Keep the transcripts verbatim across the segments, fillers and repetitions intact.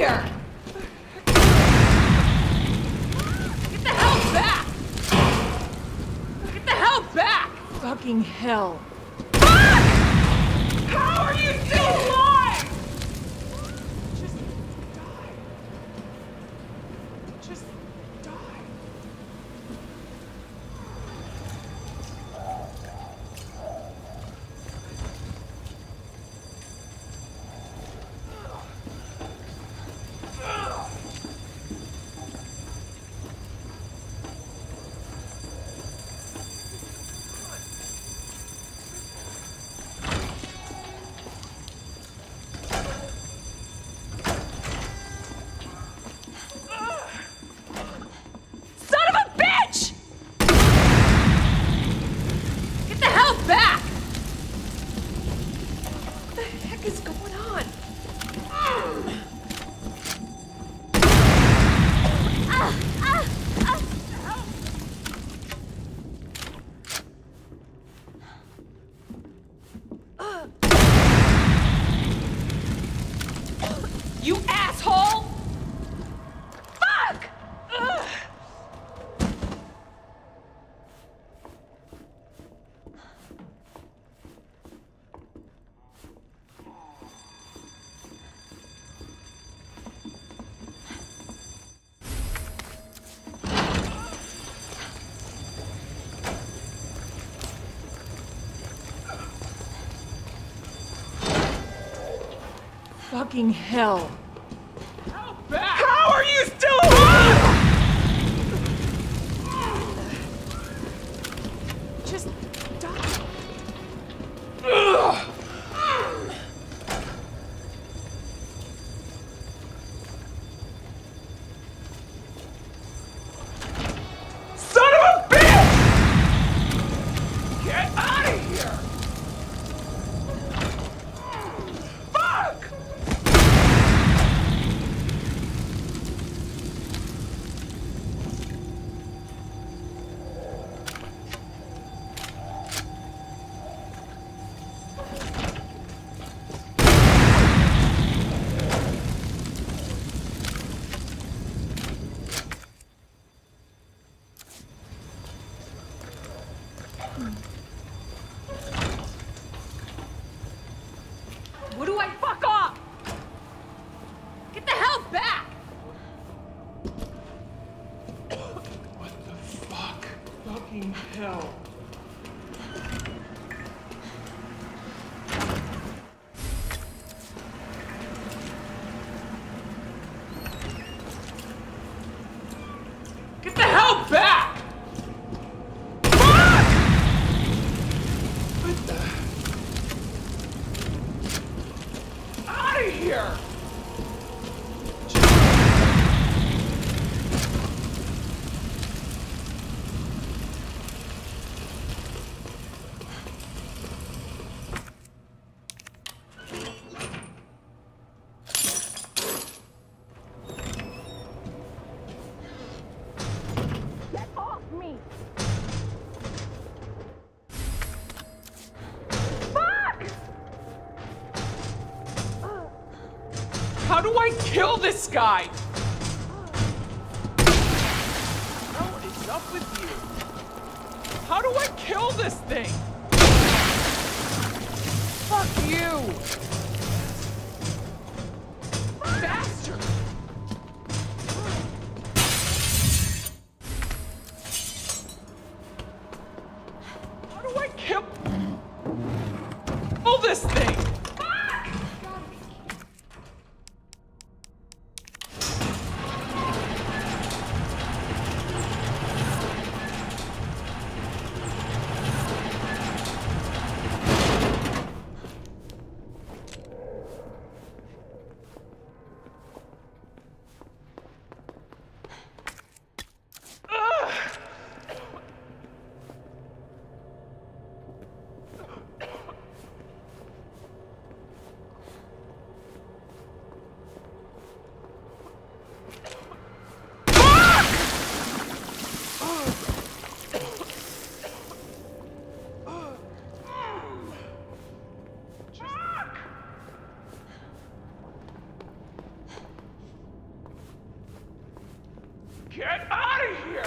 here! Get the hell back! Get the hell back! Fucking hell. Fuck! How are you still alive? Just die. Just die. You asshole! Fuck! Ugh. Fucking hell. How bad? How are you still alive? Just die. Ugh. Son of a bitch! Get out of here! Fuck! What do I fuck off? Get the hell back! What the fuck? Fucking hell. Get the hell back! Fuck! What the? Out of here! Get off me! Fuck! How do I kill this guy? What is up with you? How do I kill this thing? Fuck you! Bastard! How do I kill kill this thing? Fuck! Get out of here!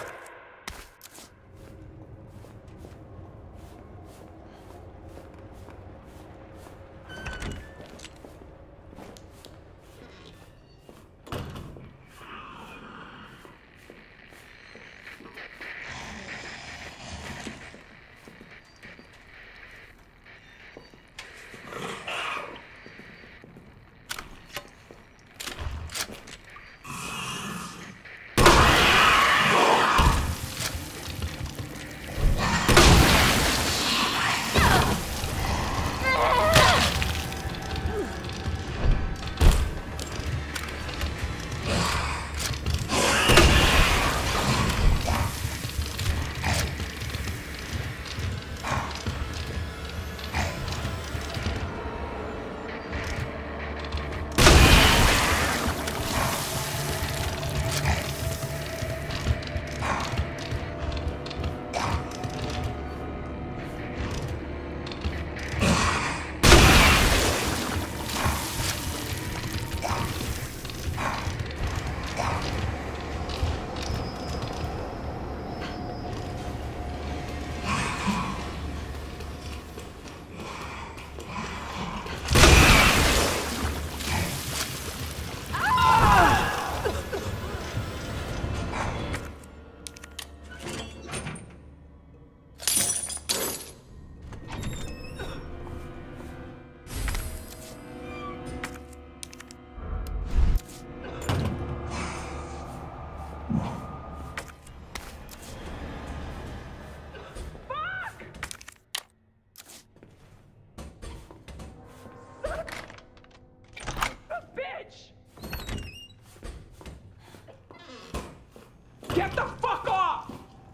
Get the fuck off!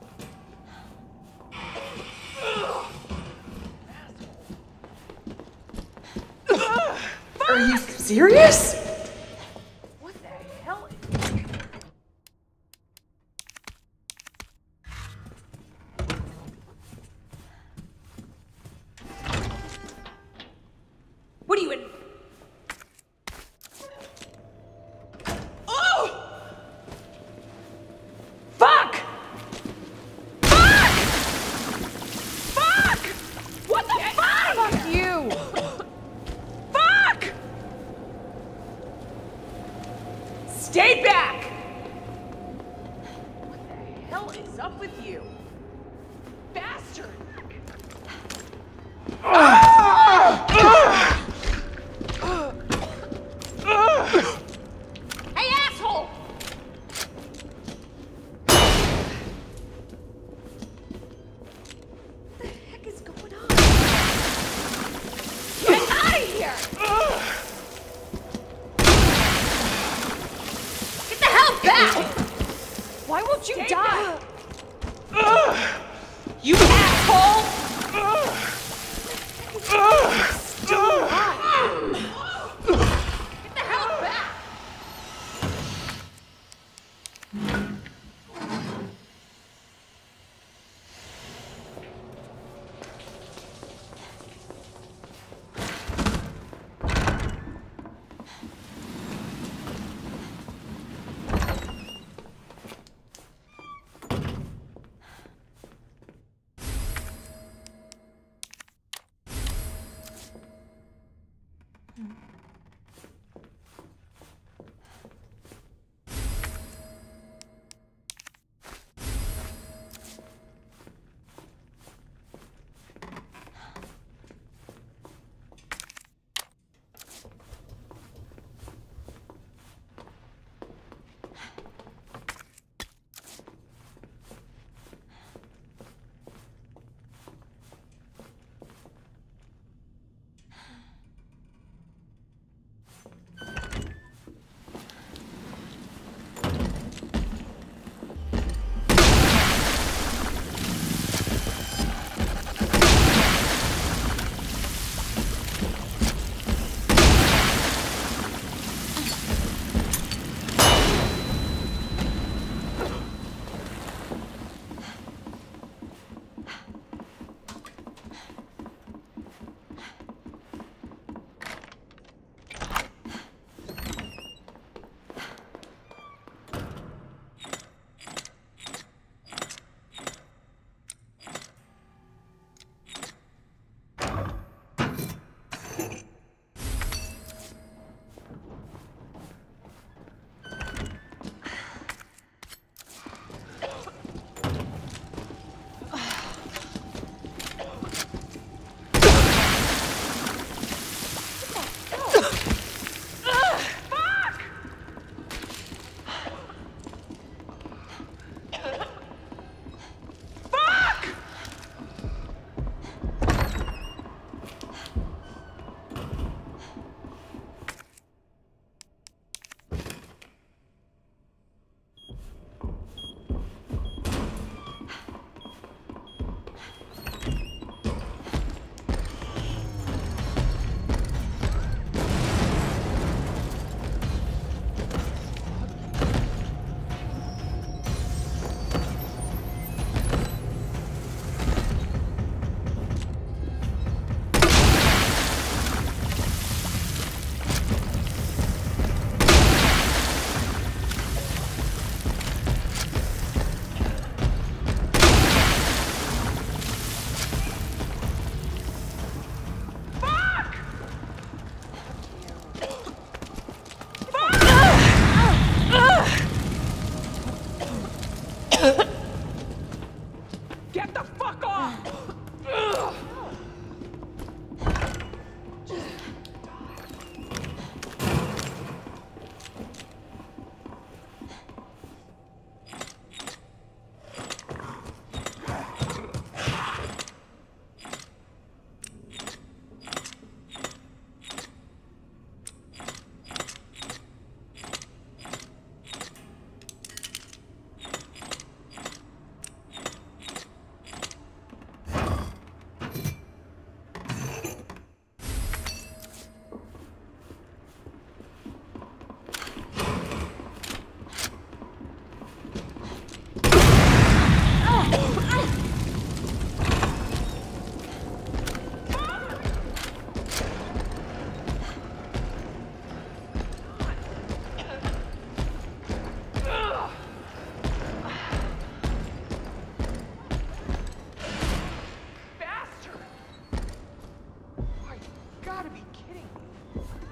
Are you serious? What the hell? What are you in? Oh! Fuck! Fuck! Fuck! What the fuck? Fuck you! Fuck! Stay back! What the hell is up with you? Bastard! Hey, asshole! What the heck is going on? Get out of here! Get the hell back! Why won't you Stay die? You asshole! Still alive. Get the hell back!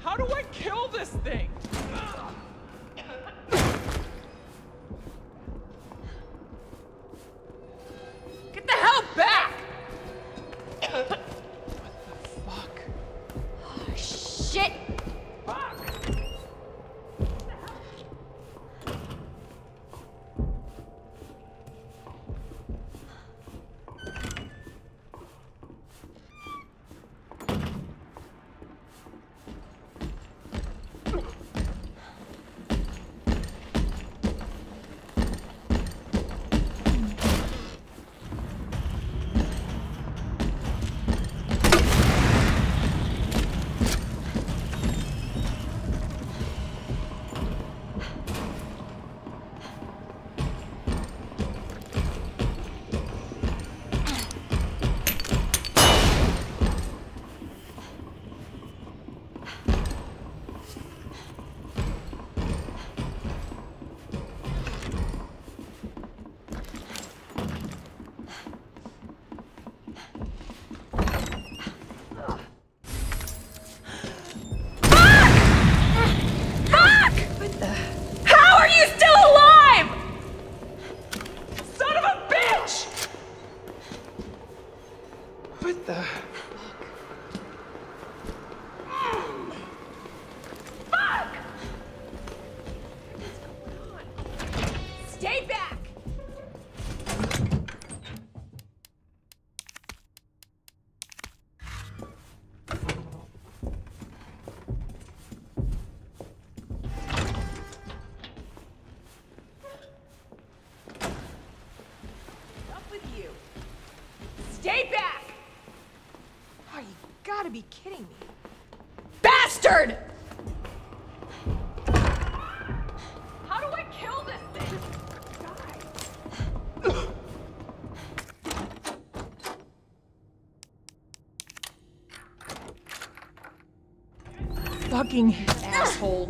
How do I kill this thing? Get the hell back! What the fuck? Oh, shit! Fuck! What the Fuck! Stay back! Up with you. Stay back! Oh, you gotta be kidding me. Bastard! How do I kill this thing? Die. fucking Asshole.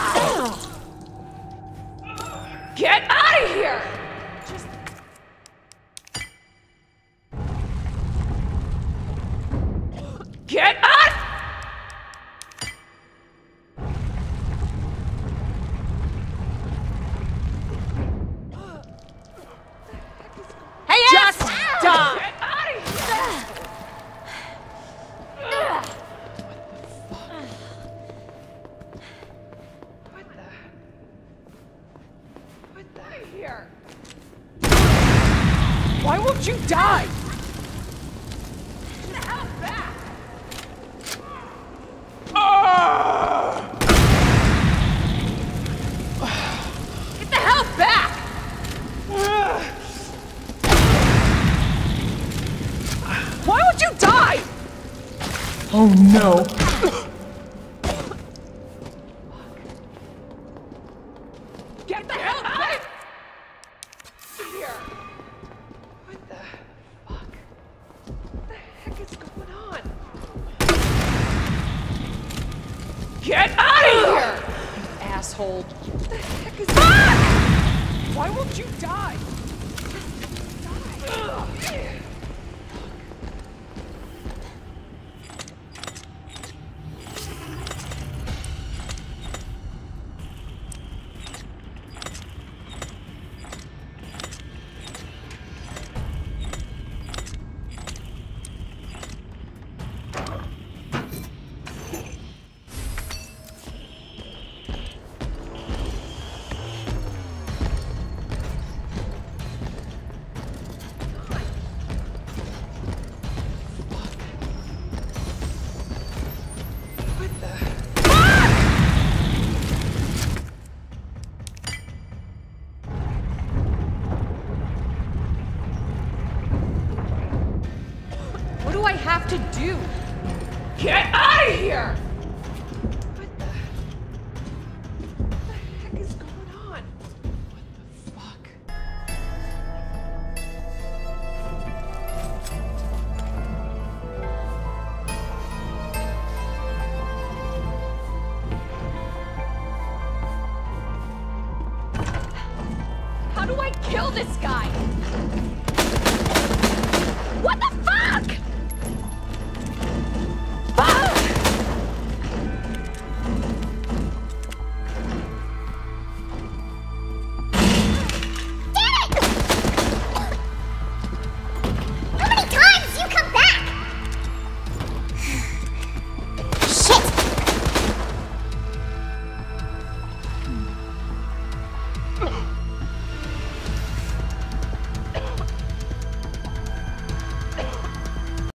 Get out of here! just Get out! Hey, Just ass! die! Get out of here! what the what the Out of here! why won't you die? Get the hell back! Get the hell back! Why won't you die? Oh no. Get the hell back! Here! What the fuck? What the heck is going on? Get out of here! You asshole. What the heck is Fuck! Why won't you die? What the? What do I have to do? Get out of here! What the? What the heck is going on? What the fuck? How do I kill this guy? What the